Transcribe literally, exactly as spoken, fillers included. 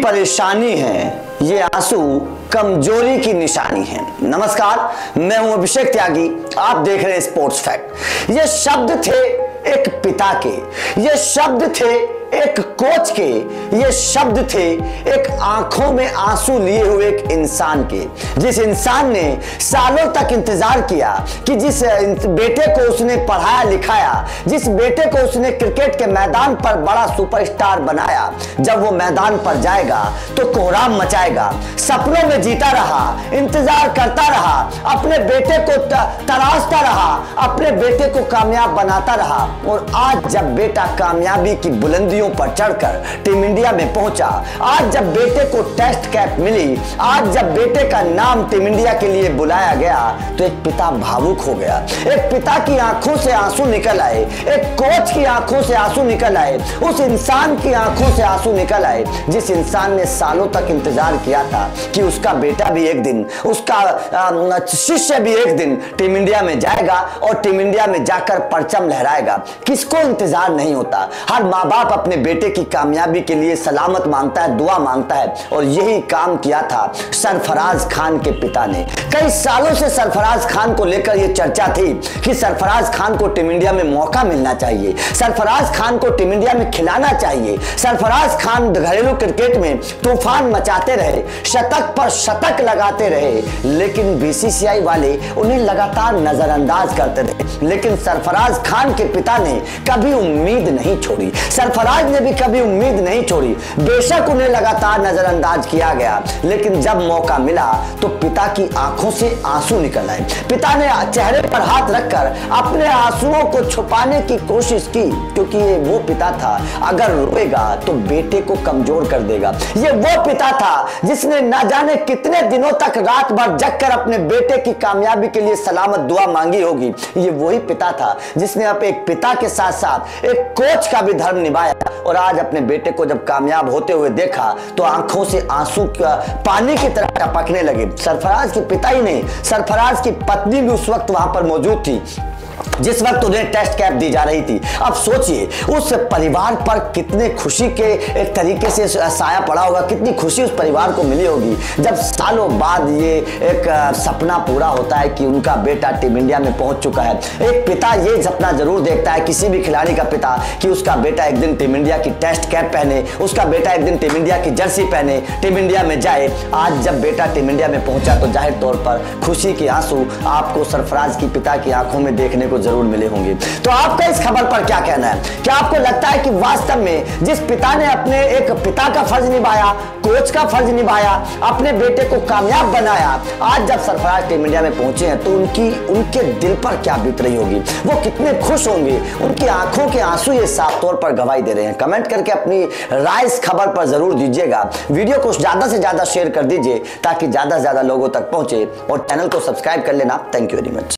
परेशानी है, ये आंसू कमजोरी की निशानी है। नमस्कार, मैं हूं अभिषेक त्यागी, आप देख रहे हैं स्पोर्ट्स फैक्ट। ये शब्द थे एक पिता के, ये शब्द थे एक कोच के, ये शब्द थे एक आंखों में आंसू लिए हुए एक इंसान के, जिस इंसान ने सालों तक इंतजार किया कि जिस बेटे को उसने पढ़ाया लिखाया, जिस बेटे को उसने क्रिकेट के मैदान पर बड़ा सुपरस्टार बनाया, जब वो मैदान पर जाएगा तो कोहराम मचाएगा। सपनों में जीता रहा, इंतजार करता रहा, अपने बेटे को तराशता रहा, अपने बेटे को कामयाब बनाता रहा, और आज जब बेटा कामयाबी की बुलंदियों पर चढ़कर टीम इंडिया में पहुंचा, आज जब बेटे को टेस्ट कैप मिली, आज जब बेटे का नाम टीम इंडिया के लिए बुलाया गया, तो एक पिता भावुक हो गया। एक पिता की आंखों से आंसू निकल आए, एक कोच की आंखों से आंसू निकल आए, उस इंसान की आंखों से आंसू निकल आए जिस इंसान ने सालों तक इंतजार किया था कि उसका बेटा भी एक दिन, उसका शिष्य भी एक दिन टीम इंडिया में जाएगा और टीम इंडिया में जाकर परचम लहराएगा। किसको इंतजार नहीं होता? हर माँ बाप अपने बेटे की कामयाबी के लिए सलामत मांगता है, दुआ मांगता है, और यही काम किया था सरफराज खान के पिता ने। कई सालों से सरफराज खान को लेकर यह चर्चा थी कि सरफराज खान को टीम इंडिया में मौका मिलना चाहिए, सरफराज खान को टीम इंडिया में खिलाना चाहिए। सरफराज खान घरेलू क्रिकेट में तूफान मचाते रहे, शतक पर शतक लगाते रहे, लेकिन बीसीसीआई वाले उन्हें लगातार नजरअंदाज करते रहे। लेकिन सरफराज खान के पिता ने कभी उम्मीद नहीं छोड़ी, सरफराज ने भी कभी उम्मीद नहीं छोड़ी। बेशक उन्हें लगातार नजरअंदाज किया गया, लेकिन जब मौका मिला तो पिता की आंखों से आंसू निकल आए। पिता ने चेहरे पर हाथ रखकर अपने आंसुओं को छुपाने की कोशिश की, क्योंकि ये वो पिता था, अगर रोएगा तो बेटे को कमजोर कर देगा। ये वो पिता था जिसने ना जाने कितने दिनों तक रात भर जगकर अपने बेटे की कामयाबी के लिए सलामत दुआ मांगी होगी। ये वही पिता था जिसने अब एक पिता के साथ साथ एक कोच का भी धर्म निभाया, और आज अपने बेटे को जब कामयाब होते हुए देखा तो आंखों से आंसू पानी की तरह टपकने लगे। सरफराज के पिता ही नहीं, सरफराज की पत्नी भी उस वक्त वहां पर मौजूद थी जिस वक्त उन्हें टेस्ट कैप दी जा रही थी। अब सोचिए उस परिवार पर कितने खुशी के एक तरीके से साया पड़ा होगा, कितनी खुशी उस परिवार को मिली होगी जब सालों बाद ये एक सपना पूरा होता है कि उनका बेटा टीम इंडिया में पहुंच चुका है। एक पिता ये सपना जरूर देखता है, किसी भी खिलाड़ी का पिता, कि उसका बेटा एक दिन टीम इंडिया की टेस्ट कैप पहने, उसका बेटा एक दिन टीम इंडिया की जर्सी पहने, टीम इंडिया में जाए। आज जब बेटा टीम इंडिया में पहुंचा तो जाहिर तौर पर खुशी के आंसू आपको सरफराज की पिता की आंखों में देखने को जरूर मिले होंगे। तो आपका इस खबर पर क्या कहना है? क्या आपको लगता है कि वास्तव में जिस पिता ने अपने एक पिता का फर्ज निभाया, कोच का फर्ज निभाया, अपने बेटे को कामयाब बनाया, आज जब सरफराज टीम इंडिया में पहुंचे हैं तो उनकी उनके दिल पर क्या बीत रही होगी? वो कितने खुश होंगे? उनकी आंखों के आंसू ये साफ तौर पर गवाही दे रहे हैं। कमेंट करके अपनी राय इस खबर पर जरूर दीजिएगा। वीडियो को ज्यादा से ज्यादा शेयर कर दीजिए ताकि ज्यादा से ज्यादा लोगों तक पहुंचे, और चैनल को सब्सक्राइब कर लेना। Thank you very much.